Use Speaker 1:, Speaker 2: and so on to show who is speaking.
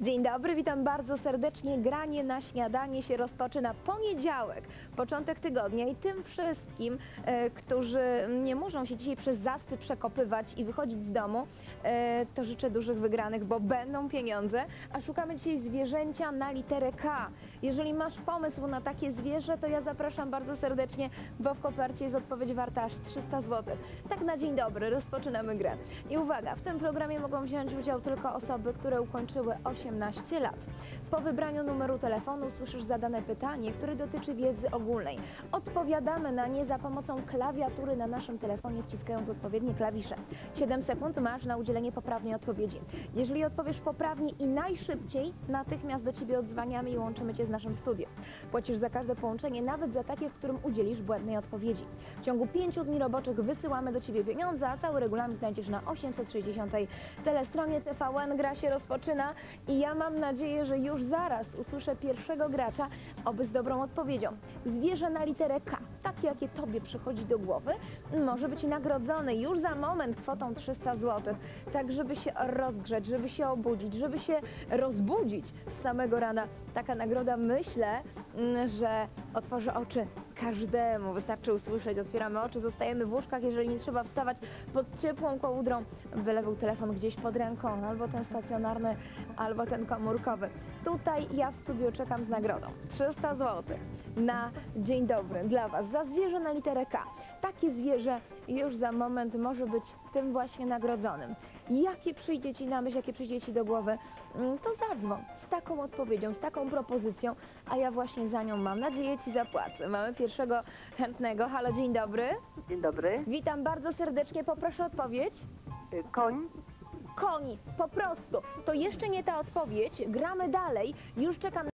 Speaker 1: Dzień dobry, witam bardzo serdecznie. Granie na śniadanie się rozpoczyna poniedziałek, początek tygodnia i tym wszystkim, którzy nie muszą się dzisiaj przez zaspy przekopywać i wychodzić z domu, to życzę dużych wygranych, bo będą pieniądze, a szukamy dzisiaj zwierzęcia na literę K. Jeżeli masz pomysł na takie zwierzę, to ja zapraszam bardzo serdecznie, bo w kopercie jest odpowiedź warta aż 300 zł. Tak na dzień dobry, rozpoczynamy grę. I uwaga, w tym programie mogą wziąć udział tylko osoby, które ukończyły 18 lat. Po wybraniu numeru telefonu słyszysz zadane pytanie, które dotyczy wiedzy ogólnej. Odpowiadamy na nie za pomocą klawiatury na naszym telefonie, wciskając odpowiednie klawisze. 7 sekund masz na udzielenie poprawnej odpowiedzi. Jeżeli odpowiesz poprawnie i najszybciej, natychmiast do Ciebie odzwaniamy i łączymy Cię z naszym studiem. Płacisz za każde połączenie, nawet za takie, w którym udzielisz błędnej odpowiedzi. W ciągu 5 dni roboczych wysyłamy do Ciebie pieniądze, a cały regulamin znajdziesz na 860 telestronie TVN. Gra się rozpoczyna i ja mam nadzieję, że już zaraz usłyszę pierwszego gracza, oby z dobrą odpowiedzią. Zwierzę na literę K, takie jakie Tobie przychodzi do głowy, może być nagrodzony już za moment kwotą 300 zł. Tak, żeby się rozgrzeć, żeby się obudzić, żeby się rozbudzić z samego rana. Taka nagroda, myślę, że otworzy oczy każdemu. Wystarczy usłyszeć, otwieramy oczy, zostajemy w łóżkach, jeżeli nie trzeba wstawać pod ciepłą kołdrą, byle był telefon gdzieś pod ręką, albo ten stacjonarny, albo ten komórkowy. Tutaj ja w studiu czekam z nagrodą. 300 zł na dzień dobry dla Was za zwierzę na literę K. Takie zwierzę już za moment może być tym właśnie nagrodzonym. Jakie przyjdzie Ci na myśl, jakie przyjdzie Ci do głowy, to zadzwoń z taką odpowiedzią, z taką propozycją, a ja właśnie za nią, mam nadzieję, Ci zapłacę. Mamy pierwszego chętnego. Halo, dzień dobry.
Speaker 2: Dzień dobry.
Speaker 1: Witam bardzo serdecznie, poproszę odpowiedź.
Speaker 2: Koń.
Speaker 1: Koń, po prostu. To jeszcze nie ta odpowiedź, gramy dalej, już czekam.